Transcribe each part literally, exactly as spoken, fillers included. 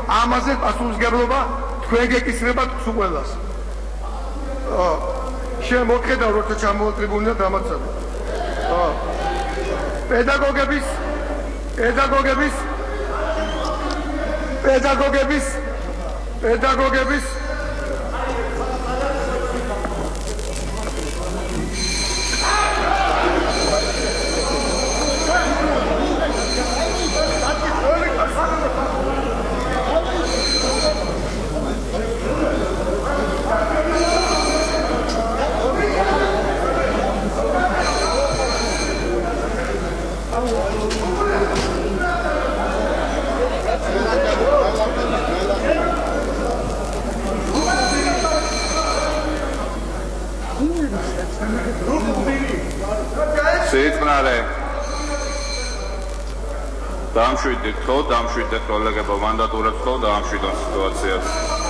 ამაზე პასუხისმგებლობა თქვენ გეკისრებათ უყველას. აა შენ მოხედავ როცა ჩამოვა ტრიბუნიდან დამაცავე. აა პედაგოგების პედაგოგების პედაგოგების პედაგოგების Sitmare. Damშვიდით ხო, დამშვიდეთ კოლეგებო, მანდატურებს ხო, დამშვიდოთ სიტუაციას.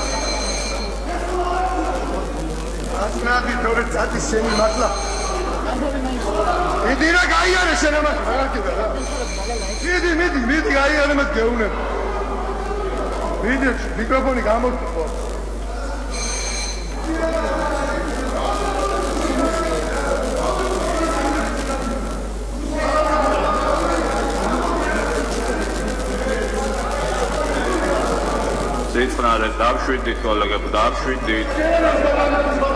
ასნადი თორე წადი შენი მართლა. მიდი რა გაიარე შენ ამას რა კიდე რა. მიდი, მიდი, მიდი გაიარე მას გეუნებ. მიდი, მიკროფონი გამოსხო. Sitmare, damშვიდით კოლეგებო, დამშვიდით.